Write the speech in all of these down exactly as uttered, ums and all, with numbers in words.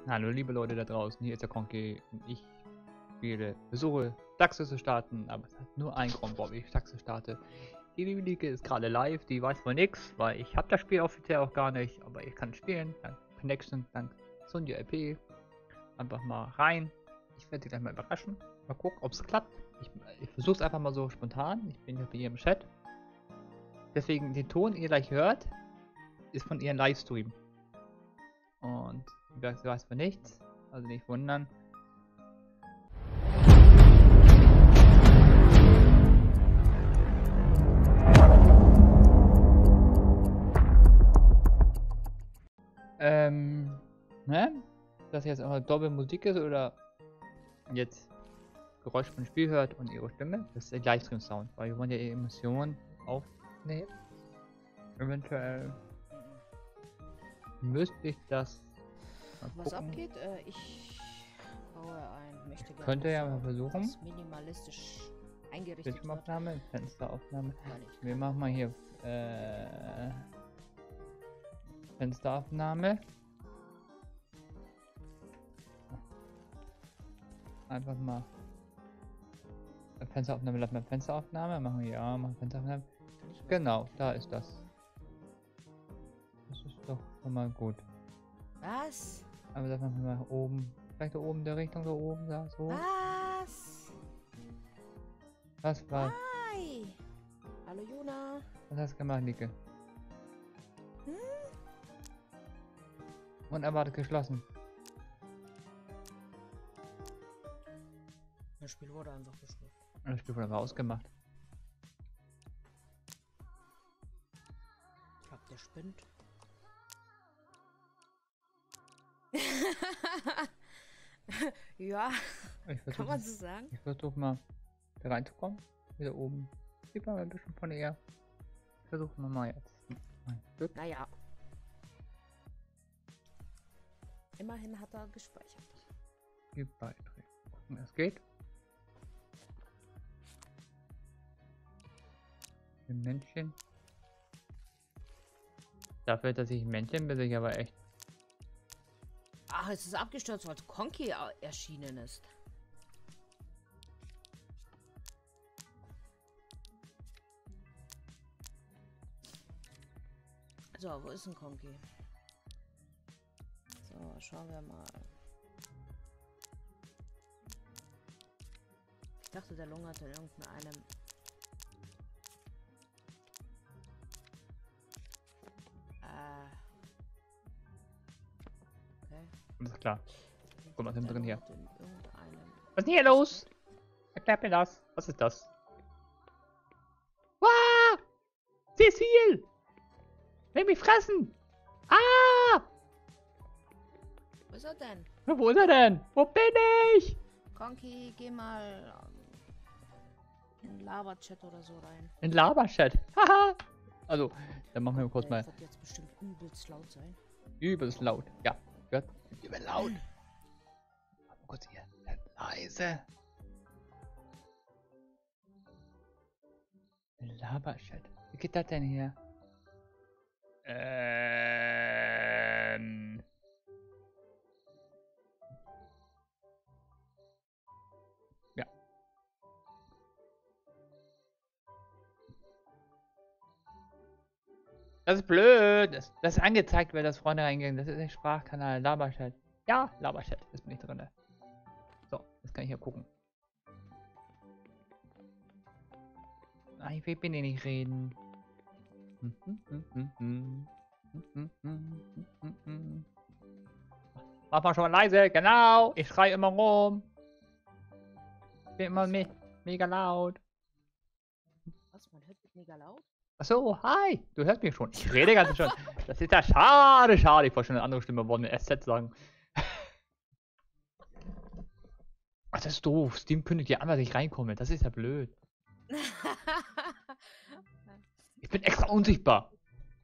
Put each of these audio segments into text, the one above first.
Hallo liebe Leute da draußen, hier ist der Conky und ich spiele, versuche Daxe zu starten, aber es hat nur einen Grund, warum ich Daxe starte. Die Liga ist gerade live, die weiß wohl nichts, weil ich habe das Spiel offiziell auch gar nicht, aber ich kann spielen, dank Connection, dank Sonja L P. Einfach mal rein, ich werde sie gleich mal überraschen, mal gucken ob es klappt. Ich, ich versuche es einfach mal so spontan, ich bin ja bei ihr im Chat. Deswegen den Ton, den ihr gleich hört, ist von ihrem Livestream. Und wer weiß von nichts, also nicht wundern. Ähm, ne? Dass jetzt auch Doppelmusik ist oder jetzt Geräusch vom Spiel hört und ihre Stimme, das ist der Livestream-Sound, weil wir wollen ja ihre Emotionen aufnehmen. Eventuell müsste ich das mal Was gucken. abgeht? Äh, ich baue ein, möchte gerne Könnte ja mal versuchen. das minimalistisch eingerichtet wird. Bildschirmaufnahme, Fensteraufnahme. Gar nicht. Wir machen mal hier äh, Fensteraufnahme. Einfach mal Fensteraufnahme, lassen wir Fensteraufnahme, machen wir ja, machen Fensteraufnahme. Genau, da ist das. Das ist doch schon mal gut. Was? Aber das machen wir mal oben. Vielleicht da oben, der Richtung da oben, da so. Was? Was war? Hi! Hallo Juna. Was hast du gemacht, Nike? Hm? Unerwartet geschlossen. Das Spiel wurde einfach geschlossen. Das Spiel wurde aber ausgemacht. Ich glaube, der spinnt. Ja, Ich kann versuch, man so sagen. ich versuche mal da reinzukommen. Wieder oben. Sieht man ein bisschen von ihr. Versuchen wir mal jetzt. Ein Stück. Naja. Immerhin hat er gespeichert. Die Beiträge. Gucken, es geht. Ein Männchen. Dafür, dass ich ein Männchen bin, ich aber echt. Ach, es ist abgestürzt, weil Conky erschienen ist. So, wo ist ein Conky? So, schauen wir mal. Ich dachte, der lungerte in irgendeinem. Äh. Okay. Alles klar. Guck mal, sind Der drin hier. lungerte in irgendeinem. Was ist denn hier los? Erklärt mir das. Was ist das? Ah! Cecil! Will mich fressen! Ah! Wo ist er denn? Wo ist er denn? Wo bin ich? Conky, geh mal ähm, in Lava-Chat oder so rein. In Laberchat. Haha. Also, dann machen wir kurz Der mal wird jetzt bestimmt übelst laut sein. übelst laut. Ja, hört. Übel laut. Mal kurz hier. Leise. Laberchat. Wie geht das denn hier? Ähm. Ja. Das ist blöd. Das, das ist angezeigt, wer das Freunde reingehen. Das ist ein Sprachkanal. Laberchat. Ja, Laberchat. Ist bin ich drin. So, jetzt kann ich hier gucken. Ah, ich will mit dir nicht reden. Mach mal schon mal leise, genau. Ich schreie immer rum. Ich bin immer me mega laut. Was? Man hört mich mega laut? Achso, hi. Du hörst mich schon. Ich rede ganz schon. Das ist ja schade, schade. Ich wollte schon eine andere Stimme wollen mit S Z sagen. Ach, das ist doof. Steam kündigt ja an, dass ich reinkomme. Das ist ja blöd. Ich bin extra unsichtbar.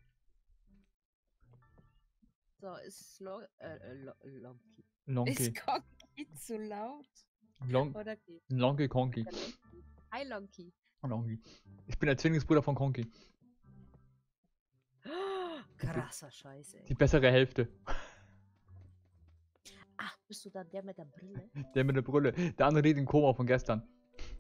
So, ist Lo äh, äh, Lo Lonky. Lonky. Ist Conky zu laut? Long Oder geht? Lonky Conky. Hi Lonky. Lonky. Ich bin der Zwillingsbruder von Conky. Krasser Scheiße. Die bessere Hälfte. Bist du dann der mit der Brille? Der mit der Brille. Der andere redet in Koma von gestern.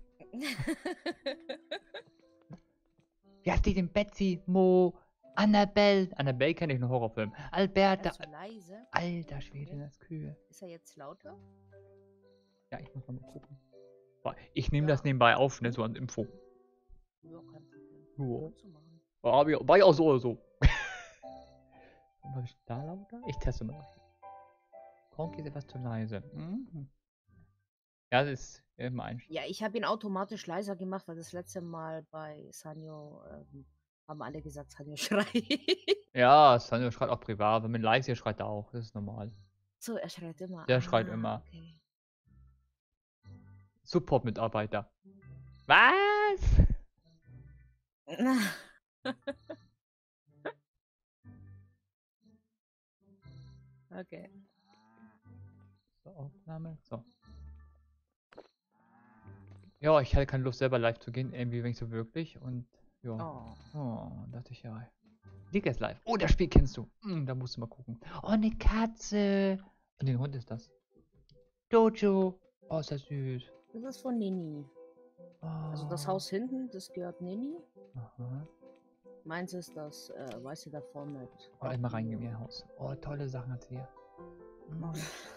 Wie heißt die denn? Betsy, Mo, Annabelle. Annabelle kenne ich, einen Horrorfilm. Alberta. Zu leise. Alter Schwede, Okay. das Kühe. Ist er jetzt lauter? Ja, ich muss mal gucken. Boah, ich nehme Ja. das nebenbei auf, ne, so als Info. Ja, kein Problem. Ja. Kannst du machen. War ich, war ich auch so oder so. War ich da lauter? Ich teste mal. Konki ist etwas zu leise. Mhm. Ja, das ist immer ein. Ja, ich habe ihn automatisch leiser gemacht, weil das letzte Mal bei Sanyo ähm, haben alle gesagt, Sanyo schreit. Ja, Sanjo schreit auch privat. Wenn man live hier schreit er auch. Das ist normal. So, er schreit immer. Der schreit Ah, immer. Okay. Support-Mitarbeiter. Was? Okay. So, Aufnahme. So. Ja, ich hatte keine Lust selber live zu gehen, irgendwie wenn ich so wirklich. Und ja. Oh. Oh, dachte ich ja. Liga ist live. Oh, das Spiel kennst du. Hm, da musst du mal gucken. Oh, eine Katze. Und den Hund ist das. Dojo. Oh, ist das süß. Das ist von Nini. Oh. Also das Haus hinten, das gehört Nini. Aha. Meins ist das äh, weiße davor mit. Oh, immer reingehen in ihr Haus. Oh, tolle Sachen hat sie hier. Hm.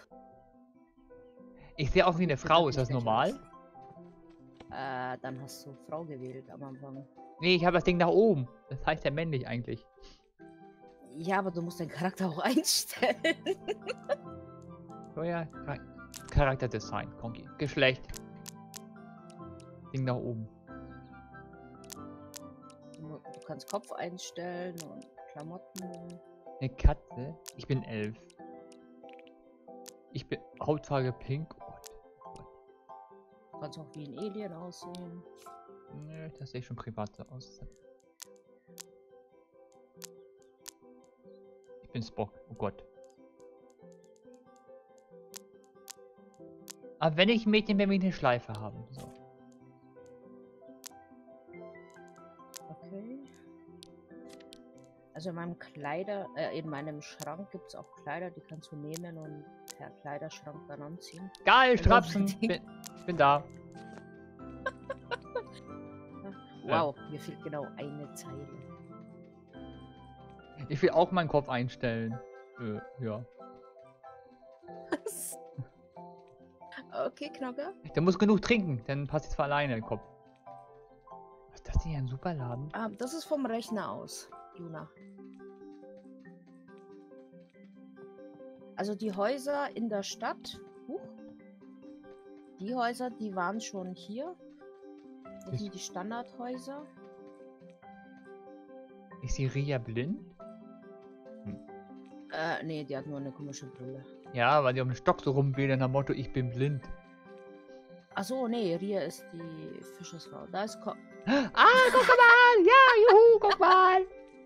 Ich sehe auch wie eine Frau. Ist das normal? Äh, dann hast du Frau gewählt am Anfang. Nee, ich habe das Ding nach oben. Das heißt ja männlich eigentlich. Ja, aber du musst deinen Charakter auch einstellen. So ja, Char Charakterdesign, Konki. Geschlecht. Ding nach oben. Du, du kannst Kopf einstellen und Klamotten. Eine Katze. Ich bin elf. Ich bin Hautfarbe pink. Oh Gott. Oh Gott. Du kannst auch wie ein Alien aussehen. Nö, das sehe schon privat so aus. Ich bin Spock. Oh Gott. Aber wenn ich Mädchen wäre, will ich eine Schleife haben. So. Okay. Also in meinem Kleider, äh, in meinem Schrank gibt es auch Kleider, die kannst du nehmen und per Kleiderschrank dann anziehen. Geil, Also Strapsen. unbedingt. Bin, ich bin da. Wow, mir fehlt genau eine Zeile. Ich will auch meinen Kopf einstellen. Äh, ja. Was? Okay, Knocker. Der muss genug trinken, dann passt es zwar alleine im Kopf. Was ist das denn hier, ein Superladen? Ah, das ist vom Rechner aus, Juna. Also die Häuser in der Stadt, huch, die Häuser, die waren schon hier. Das sind die Standardhäuser. Ist die Ria blind? Äh, nee, die hat nur eine komische Brille. Ja, weil die auf dem Stock so rumwählen nach dem Motto, ich bin blind. Achso, nee, Ria ist die Fischersfrau. Da ist Ko Ah, guck mal! Ja, juhu, guck mal!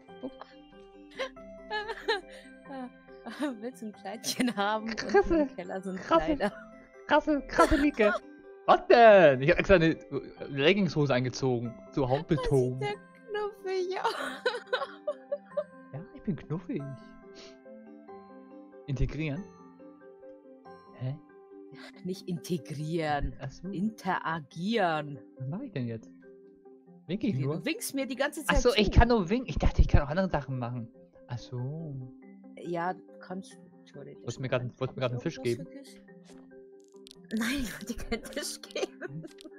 Willst du ein Kleidchen haben? Und Krasse, im Keller sind krasse. Kleider. Krasse, krasse Lieke. Was denn? Ich hab extra eine Leggingshose eingezogen. So Hautbeton. Der Knuffig aus. Ja, ich bin knuffig. Integrieren? Hä? Nicht integrieren. Achso, Interagieren. was mache ich denn jetzt? Winke ich Du nur? winkst mir die ganze Zeit Achso, zu. ich kann nur winken. Ich dachte, ich kann auch andere Sachen machen. Achso. Ja, kannst du theoretisch. Wolltest du mir gerade wolltest du mir gerade einen Fisch geben? Wirklich? Nein, ich wollte dir keinen Fisch geben.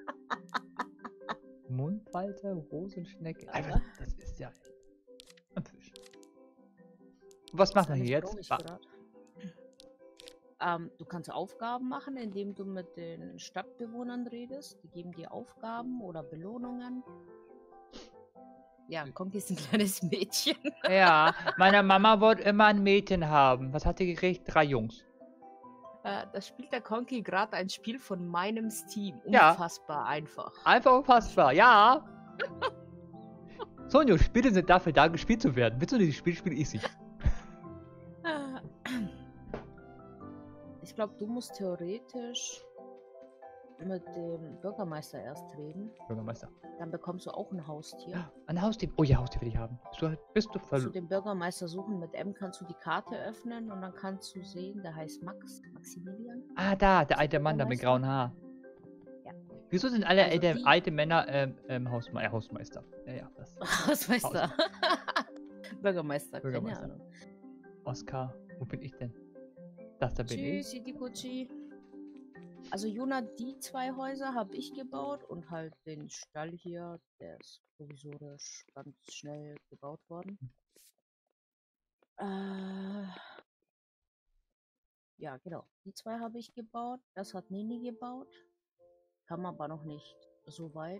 Mundfalter, Rosenschnecke. Aber- Alter, das ist ja ein Fisch. Und was machen wir hier Das jetzt? brauche ich grad. Ähm, du kannst Aufgaben machen, indem du mit den Stadtbewohnern redest. Die geben dir Aufgaben oder Belohnungen. Ja, Konki ist ein kleines Mädchen. Ja, meine Mama wollte immer ein Mädchen haben. Was hat die gekriegt? Drei Jungs. Äh, da spielt der Konki gerade ein Spiel von meinem Steam. Ja. Unfassbar einfach. Einfach unfassbar, ja. Sonja, Spiele sind dafür da, gespielt zu werden. Willst du dieses Spiel, spiele ich sie. Ich glaube, du musst theoretisch mit dem Bürgermeister erst reden. Bürgermeister. Dann bekommst du auch ein Haustier. Ein Haustier. Oh ja, Haustier will ich haben. Bist du, bist du Musst du verloren? den Bürgermeister suchen. Mit M kannst du die Karte öffnen und dann kannst du sehen, der heißt Max, Maximilian. Ah, da, der Ist alte Mann da mit Bürgermeister. grauen Haar. Ja. Wieso sind alle Also alte, die- alte Männer ähm, ähm, Hausme äh, Hausmeister? Ja, ja, das. Hausmeister. Bürgermeister, keine Bürgermeister. Ahnung. Oskar, wo bin ich denn? Das, da bin Tschüss, ich. Idikuchi. Also Juna, die zwei Häuser habe ich gebaut und halt den Stall hier, der ist provisorisch ganz schnell gebaut worden. Äh, ja, genau. Die zwei habe ich gebaut. Das hat Nini gebaut. Kam aber noch nicht so weit.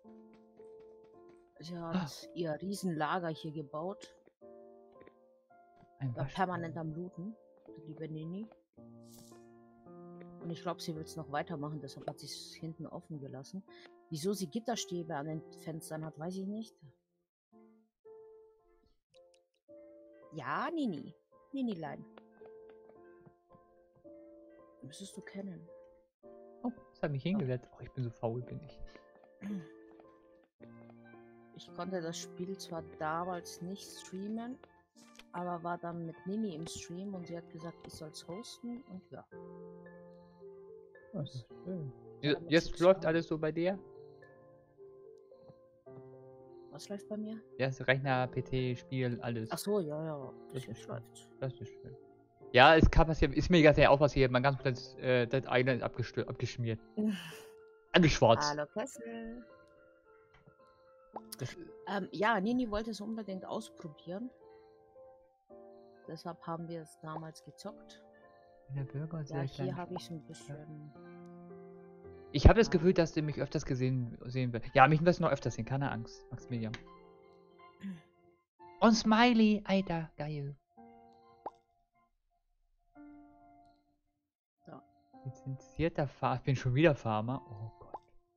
Sie hat Ah. ihr Riesenlager hier gebaut. Ein War Wasch. permanent am Looten, die liebe Nini. Und ich glaube, sie will es noch weitermachen, deshalb hat sie es hinten offen gelassen. Wieso sie Gitterstäbe an den Fenstern hat, weiß ich nicht. Ja, Nini. Ninilein. Müsstest du kennen. Oh, das hat mich hingesetzt. Oh, ich bin so faul, bin ich. Ich konnte das Spiel zwar damals nicht streamen, aber war dann mit Nini im Stream und sie hat gesagt, ich soll es hosten und ja. Das ist schön. Ja, Jetzt, damit jetzt sieht's läuft aus. alles so bei dir? Was läuft bei mir? Ja, ist Rechner, P C, Spiel, alles. Ach so, ja, ja. Das Das ist schön. läuft. Das ist schön. Ja, es kann passieren. Ist mir egal, ja auch passiert. Mein ganzes äh, Dead Island ist abgestö- abgeschmiert. Angeschwarzt. Hallo Kessel. Das, Ähm, ja, Nini wollte es unbedingt ausprobieren. Deshalb haben wir es damals gezockt. der Bürger ist Ja, sehr hier klein. habe ich so ein bisschen. Ich habe das Ja. Gefühl, dass du mich öfters gesehen sehen wird. Ja, mich wirst du noch öfters sehen. Keine Angst, Maximilian. Und Smiley, Alter, geil. Ja. Lizenzierter Farmer. Ich bin schon wieder Farmer. Oh Gott.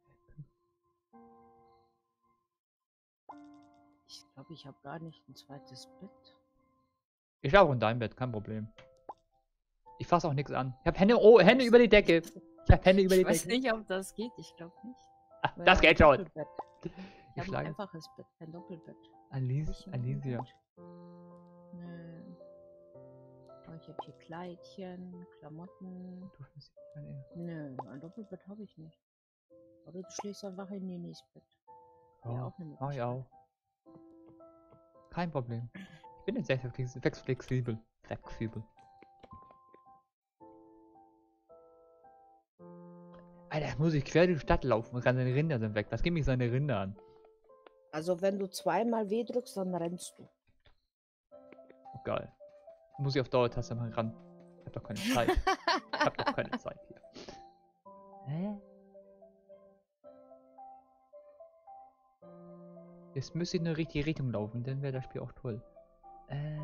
Ich glaube, ich habe gar nicht ein zweites Bett. Ich schlafe auch in deinem Bett, kein Problem. Ich fasse auch nichts an. Ich habe Hände, oh, Hände über die Decke. Ich habe Hände über die Ich weiß Decke. nicht, ob das geht. Ich glaube nicht. Ah, Weil das ein geht schon. Doppelbett. Ich Ich habe ein schlage. einfaches Bett, kein Doppelbett. Alice, Nicht im Alicia. Bett. Nö. Aber ich habe hier Kleidchen, Klamotten. Du findest dich dann eher- Nö, ein Doppelbett habe ich nicht. Oder du schläfst einfach in Ninis Bett. Wäre Ja, auch eine mach ich Möglichkeit. auch. Kein Problem. Ich bin jetzt sehr flex- flex- flexibel. Flexibel. Alter, jetzt muss ich quer durch die Stadt laufen und seine Rinder sind weg. Was geht mich seine Rinder an? Also wenn du zweimal W drückst, dann rennst du. Oh, geil. Muss ich auf Dauertaste mal ran. Ich hab doch keine Zeit. Ich hab doch keine Zeit hier. Hä? Jetzt müsste ich in die richtige Richtung laufen, dann wäre das Spiel auch toll. Äh.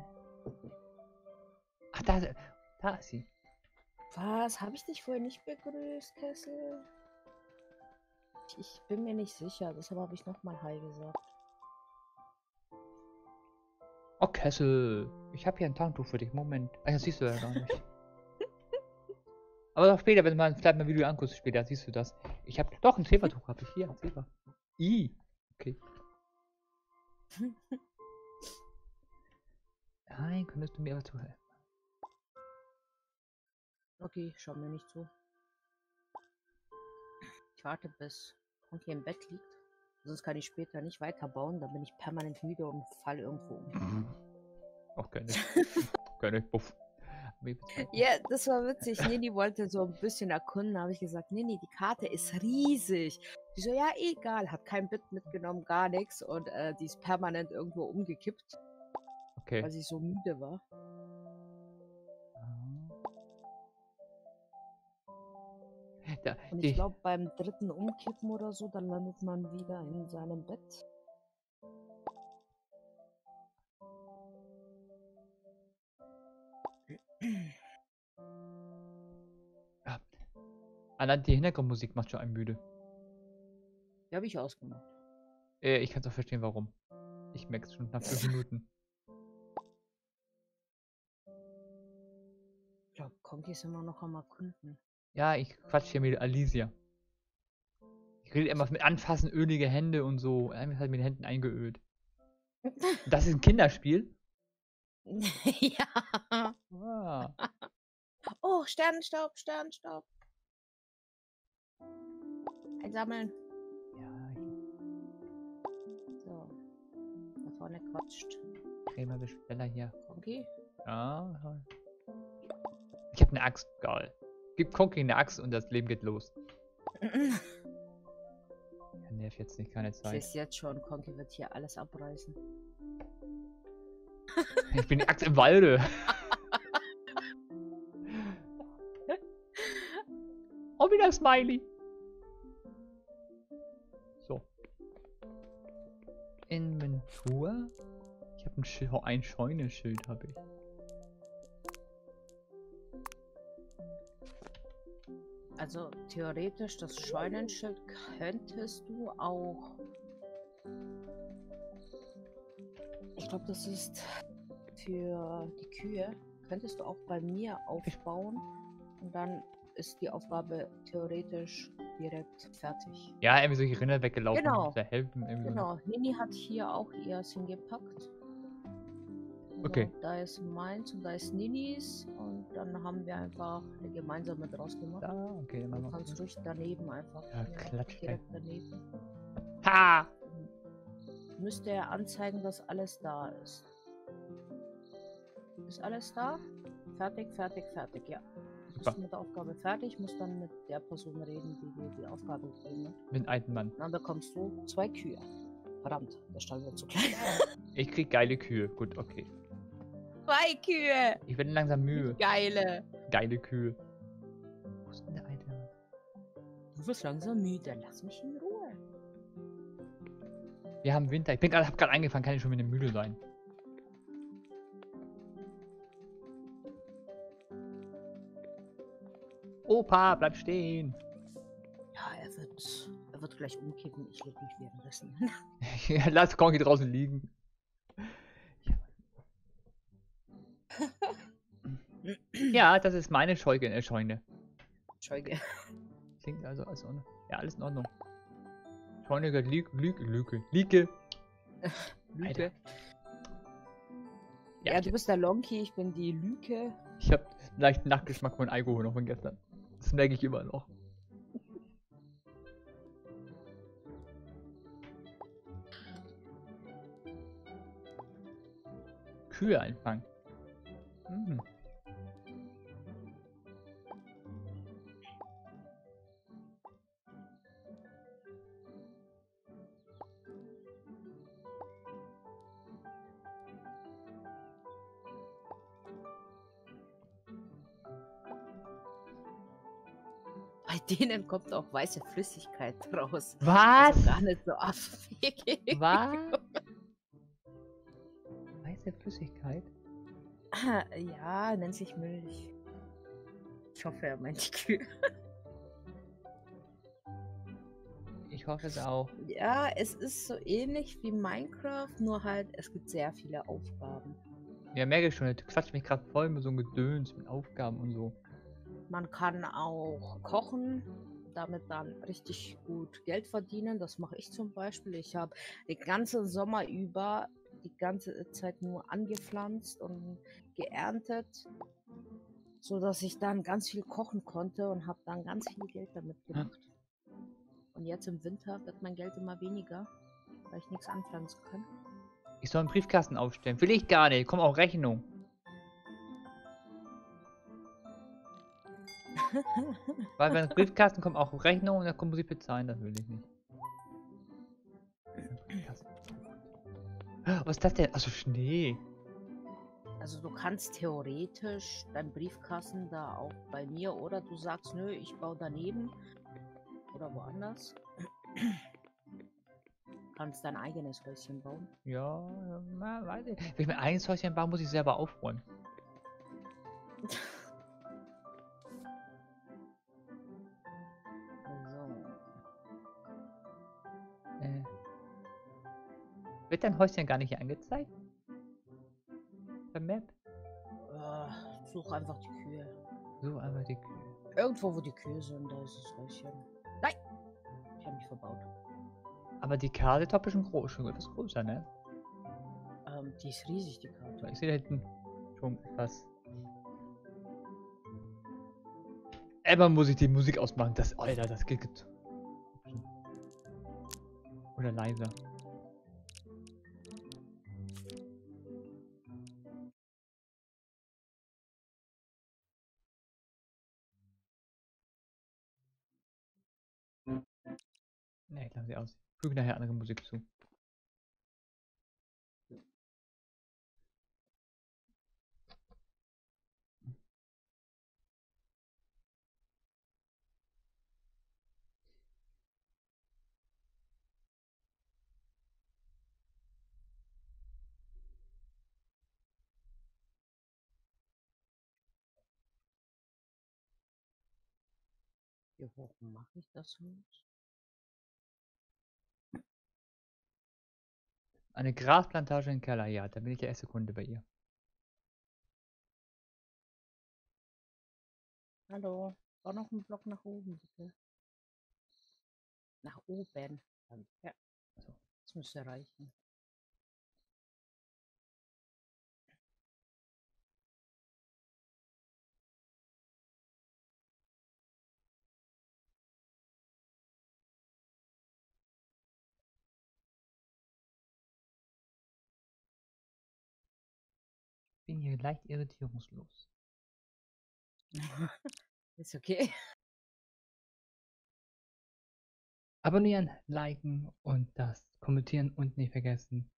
Ach, da, da ist sie. Was? Habe ich dich vorher nicht begrüßt, Kessel? Ich, ich bin mir nicht sicher, deshalb habe ich nochmal Hi gesagt. Oh, Kessel. Ich habe hier ein Taschentuch für dich. Moment. Ah, das siehst du ja gar nicht. Aber doch später, wenn du mal vielleicht mal ein Video anguckst, später siehst du das. Ich habe doch ein Zebertuch, habe ich hier. Ein Zeber. I. Okay. Nein, könntest du mir aber zuhelfen? Okay, schau mir nicht zu. Ich warte, bis Honky im Bett liegt. Sonst kann ich später nicht weiterbauen. Dann bin ich permanent müde und falle irgendwo um. Auch gerne. Gerne. Buff. Ja, das war witzig. Nini wollte so ein bisschen erkunden. habe ich gesagt, Nini, die Karte ist riesig. Die so, ja, egal. Hat kein Bit mitgenommen, gar nichts. Und äh, die ist permanent irgendwo umgekippt, Okay. weil sie so müde war. Da, Und die, ich glaube, beim dritten Umkippen oder so, dann landet man wieder in seinem Bett. ja. Allein die Hintergrundmusik macht schon einen müde. Die habe ich ausgemacht. Äh, ich kann es auch verstehen, warum. Ich merke es schon nach fünf Minuten. Ich glaube, Conky ist immer noch am Erkunden. Ja, ich quatsch hier mit Alicia. Ich rede immer mit Anfassen, ölige Hände und so. Einfach halt mit den Händen eingeölt. Das ist ein Kinderspiel? Ja. Ah. Oh, Sternenstaub, Sternenstaub. Einsammeln. Ja, So. Da vorne quatscht. ich dreh mal ein bisschen schneller hier. Okay. Ja. Ich habe eine Axt, geil. Gib Conky eine Axt und das Leben geht los. Ja, nerv jetzt nicht, keine Ich Zeit. sehe jetzt schon, Conky wird hier alles abreißen. Ich bin die Axt im Walde. Oh, wieder Smiley. So. Inventur. Ich habe ein, Schild, ein Scheunenschild, habe ich. Also theoretisch, das Scheunenschild könntest du auch. Ich glaube, das ist für die Kühe. Könntest du auch bei mir aufbauen und dann ist die Aufgabe theoretisch direkt fertig. Ja, irgendwie solche Rinder weggelaufen. Genau. Da helfen irgendwie. Genau. Nini hat hier auch ihrs hingepackt. Also Okay. da ist meins und da ist Ninis und dann haben wir einfach eine gemeinsame draus gemacht. Da, okay, dann machen Du wir kannst ruhig daneben einfach. Ja, hier klatsch direkt daneben. Ha! Müsste er anzeigen, dass alles da ist. Ist alles da? Fertig, fertig, fertig, ja. Du Super. bist mit der Aufgabe fertig, musst dann mit der Person reden, die dir die Aufgabe gegeben hat. Mit einem alten Mann. Dann bekommst du zwei Kühe. Verdammt, der Stall wird zu klein. Ich krieg geile Kühe. Gut, okay. Zwei Kühe! Ich werde langsam müde. Geile! Geile Kühe. Wo ist denn der alte Mann? Du wirst langsam müde, lass mich in Ruhe. Wir haben Winter. Ich bin gerade, hab gerade angefangen, kann ich schon wieder müde sein. Opa, bleib stehen. Ja, er wird, er wird gleich umkippen. Ich leg mich währenddessen. Lass Conky draußen liegen. Ja, das ist meine Scheuge, äh, Scheune. Scheuge. Klingt also als Ordnung. Ja, alles in Ordnung. Scheune gehört Lüge, Lüge, Lüge, Liege. Lüge. Ja, Ja, ich, du bist der Lonky, ich bin die Lüke. ich habe einen leichten Nachgeschmack von Alkohol noch von gestern. Das merke ich immer noch. Kühe einfangen. Mhm. Bei denen kommt auch weiße Flüssigkeit raus. Was? Also gar nicht so abwegig. Was? Weiße Flüssigkeit? Ja, nennt sich Milch. Ich hoffe, er meint die Kühe. Ich hoffe es auch. Ja, es ist so ähnlich wie Minecraft, nur halt, es gibt sehr viele Aufgaben. Ja, merke ich schon, du quatscht mich gerade voll mit so einem Gedöns, mit Aufgaben und so. Man kann auch kochen, damit dann richtig gut Geld verdienen. Das mache ich zum Beispiel. Ich habe den ganzen Sommer über die ganze Zeit nur angepflanzt und geerntet, so dass ich dann ganz viel kochen konnte und habe dann ganz viel Geld damit gemacht. Und jetzt im Winter wird mein Geld immer weniger, weil ich nichts anpflanzen kann. Ich soll einen Briefkasten aufstellen. Will ich gar nicht. Komm auch Rechnung. Weil wenn Briefkasten kommt auch Rechnung und dann muss ich bezahlen, das will ich nicht. Was ist das denn? Achso, Schnee. Also du kannst theoretisch deinen Briefkasten da auch bei mir oder du sagst, nö, ich baue daneben oder woanders. Kannst dein eigenes Häuschen bauen. Ja, na, weiß ich. Wenn ich mein eigenes Häuschen baue, muss ich selber aufräumen. Äh. Wird dein Häuschen gar nicht hier angezeigt? Bei Map? Äh, such einfach die Kühe. So, einfach die Kühe. Irgendwo, wo die Kühe sind, da ist das Häuschen. Nein! Ich habe eigentlich verbaut. Aber die Karte ist doch ein bisschen groß, schon etwas größer, ne? Ähm, die ist riesig, die Karte. Ich sehe da hinten schon etwas. Einmal muss ich die Musik ausmachen. Das, Alter, das geht. Oder leiser. Ne, ich lasse sie aus. Ich füge nachher andere Musik zu. Ja, warum mache ich das nicht? Eine Grasplantage im Keller, ja, da bin ich der erste Kunde bei ihr. Hallo, bau noch einen Block nach oben, bitte. Nach oben. Ja, So. das müsste reichen. Ich bin hier leicht irritierungslos. Ist okay. Abonnieren, liken und das Kommentieren und nicht vergessen.